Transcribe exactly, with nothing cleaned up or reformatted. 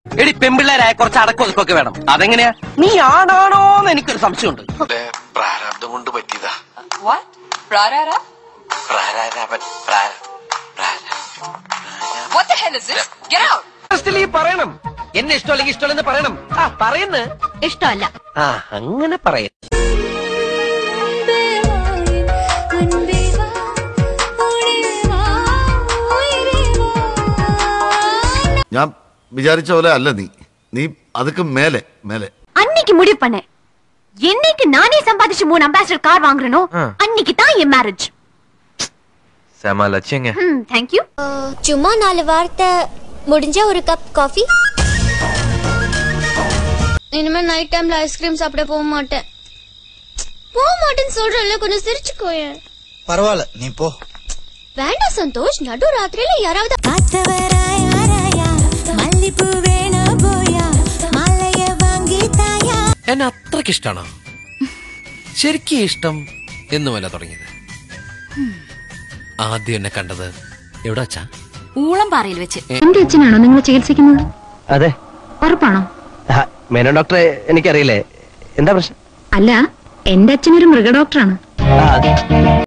എടി പെമ്പിള്ളേരായ കുറച്ച് അടക്കൊതുക്കൊക്കെ വേണം. അതെങ്ങനെയാ? നീ ആണാണോന്ന് എനിക്കൊരു സംശയമുണ്ട്. പ്രാരാബ്ദം കൊണ്ട് പറ്റിയതാ. പറയണം എന്നെ ഇഷ്ടമല്ലെങ്കിൽ ഇഷ്ടമല്ലെന്ന് പറയണം. ആ പറയുന്ന ഇഷ്ടമല്ല. ആ അങ്ങനെ പറയ. ഞാൻ விசாரிச்ச പോലെ അല്ല நீ நீ அதுக்கு மேலே மேலே அன்னைக்கு முடிவு பண்ணேன். என்னைக்கு நானே சம்பாதிச்சு மூணு அம்பாசிடர் கார் வாங்குறனோ அன்னைக்கு தான் என் மேரேஜ். செம லட்சியங்க. ம் थैंक यू. சும்மா நாலு வார்த்தை முடிஞ்ச ஒரு கப் காஃபி. இனிமே நைட் டைம்ல ஐஸ்கிரீம் சாப்பிட போக மாட்டேன். போக மாட்டேன்னு சொல்றேன்ல, கொஞ்சம் சிரிச்சுக்கோயே. பரவாயில்ல நீ போ. வேண்டாம் சந்தோஷ், நடு ராத்திரியில யாராவது എന്നെ അത്രക്ക് ഇഷ്ടാണോ? ശരിക്കും ഇഷ്ടം എന്നുമല്ല തുടങ്ങിയത്. ആദ്യം എന്നെ കണ്ടത് എവിടെ വെച്ചാ? ഊളംപാറയിൽ വെച്ച്. എന്റെ അച്ഛനാണോ നിങ്ങൾ ചികിത്സിക്കുന്നത്? അതെ. ഉറപ്പാണോ? മേനോൻ ഡോക്ടറെ എനിക്കറിയില്ലേ, എന്താ പ്രശ്നം? അല്ല, എന്റെ അച്ഛനൊരു മൃഗ ഡോക്ടറാണ്.